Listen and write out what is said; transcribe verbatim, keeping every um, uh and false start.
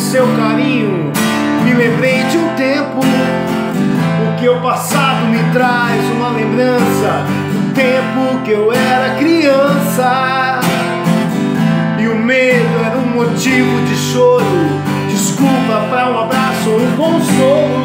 seu carinho, me lembrei de um tempo. O que o passado me traz uma lembrança do tempo que eu era criança. E o medo era um motivo de choro, desculpa para um abraço ou um consolo.